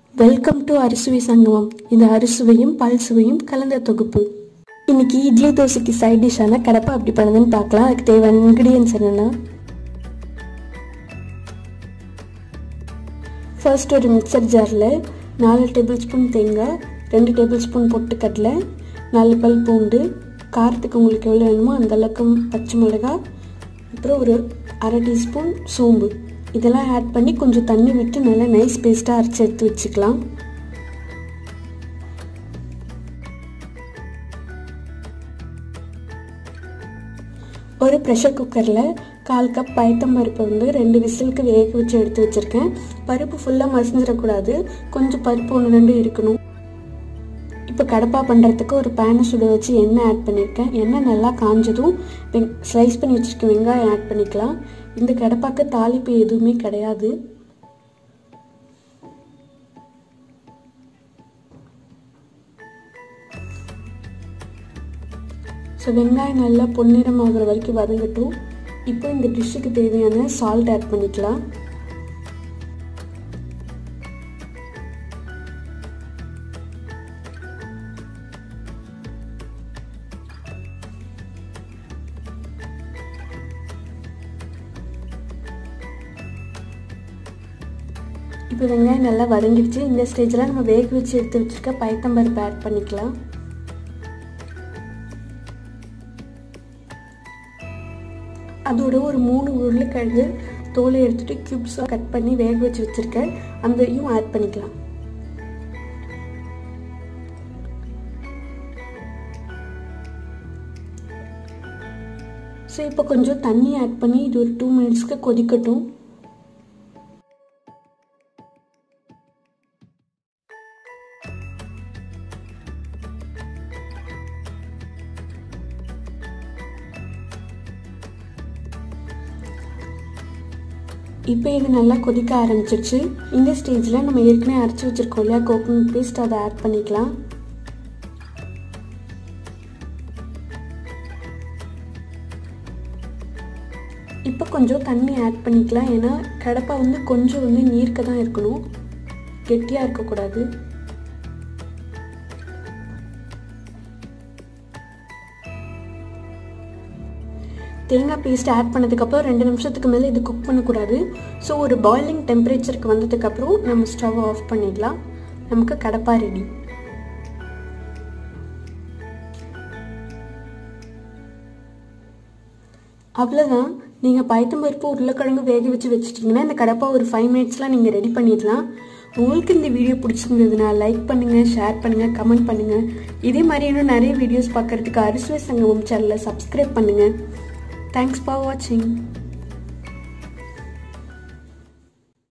Welcome to அரிசுவை சங்கமம். இது அரிசுவையும் பல்சுவையும் கலந்த தொகுப்பு. இன்னைக்கு இட்லி தோசைக்கு சைட் டிஷ்ஷான கடப்பா எப்படி பண்ணுதுன்னு பார்க்கலாம். அதுக்கு தேவையான இன்க்ரீடியன்ஸ் என்னென்னா, ஃபர்ஸ்ட் ஒரு மிக்சர் ஜாரில் 4 டேபிள் ஸ்பூன் தேங்காய், 2 டேபிள் ஸ்பூன் பொட்டுக்கடலை, 4 பல் பூண்டு, காரத்துக்கு உங்களுக்கு எவ்வளோ வேணுமோ அந்தளவுக்கு பச்சை மிளகாய், அப்புறம் ஒரு அரை டீஸ்பூன் சோம்பு இதெல்லாம் ஆட் பண்ணி கொஞ்சம் தண்ணி விட்டு நல்லா நைஸ் பேஸ்ட்டாக அரைச்சி எடுத்து வச்சுக்கலாம். ஒரு ப்ரெஷர் குக்கரில் 1/4 கப் பயத்தம்பருப்பை 2 விசிலுக்கு வேக வச்சு எடுத்து வச்சுருக்கேன். பருப்பு ஃபுல்லாக மசிஞ்சிடக்கூடாது, கொஞ்சம் பருப்பு 1-2 இருக்கணும். இப்போ கடப்பா பண்ணுறதுக்கு ஒரு பேனை சுட வச்சு எண்ணெய் ஆட் பண்ணியிருக்கேன். எண்ணெய் நல்லா காஞ்சதும் ஸ்லைஸ் பண்ணி வச்சுருக்க வெங்காயம் ஆட் பண்ணிக்கலாம். இந்த கடப்பாக்கு தாளிப்பு எதுவுமே கிடையாது. ஸோ வெங்காயம் நல்லா பொன்னிறம் ஆகிற வரைக்கும் வதங்கட்டும். இப்போ இந்த டிஷ்ஷுக்கு தேவையான சால்ட் ஆட் பண்ணிக்கலாம். இப்போ வெங்காயம் நல்லா வதங்கிடுச்சு. இந்த ஸ்டேஜில் நம்ம வேக வச்சு எடுத்து வச்சுருக்க பயத்தம்பருப்பு ஆட் பண்ணிக்கலாம். அதோட ஒரு 3 உருளைக்கிழங்கு தோலை எடுத்துகிட்டு க்யூப்ஸாக கட் பண்ணி வேக வச்சு வச்சுருக்கேன், அதையும் ஆட் பண்ணிக்கலாம். ஸோ இப்போ கொஞ்சம் தண்ணி ஆட் பண்ணி இது ஒரு 2 மினிட்ஸ்க்கு கொதிக்கட்டும். இப்போ இது நல்லா கொதிக்க ஆரம்பிச்சிருச்சு. இந்த ஸ்டேஜில் நம்ம ஏற்கனவே அரைச்சி வச்சுருக்கோம் இல்லையா கோகோனட் பேஸ்ட், அதை ஆட் பண்ணிக்கலாம். இப்போ கொஞ்சம் தண்ணி ஆட் பண்ணிக்கலாம். ஏன்னா கடப்பா கொஞ்சம் நீர்க்க தான் இருக்கணும், கெட்டியாக இருக்கக்கூடாது. தேங்காய் பேஸ்ட் ஆட் பண்ணதுக்கப்புறம் 2 நிமிஷத்துக்கு மேலே இது குக் பண்ணக்கூடாது. ஸோ ஒரு பாயிலிங் டெம்பரேச்சருக்கு வந்ததுக்கப்புறம் நம்ம ஸ்டவ் ஆஃப் பண்ணிடலாம். நமக்கு கடப்பா ரெடி. அவ்வளோதான். நீங்கள் பயத்தம்பருப்பு உருளைக்கிழங்கு வேக வச்சுட்டிங்கன்னா இந்த கடப்பா ஒரு 5 மினிட்ஸில் நீங்கள் ரெடி பண்ணிடலாம். உங்களுக்கு இந்த வீடியோ பிடிச்சிருந்ததுன்னா லைக் பண்ணுங்கள், ஷேர் பண்ணுங்கள், கமெண்ட் பண்ணுங்கள். இதே மாதிரி இன்னும் நிறைய வீடியோஸ் பார்க்குறதுக்கு அரிசுவை சங்கமம் சேனலை சப்ஸ்கிரைப் பண்ணுங்கள். Thanks for watching.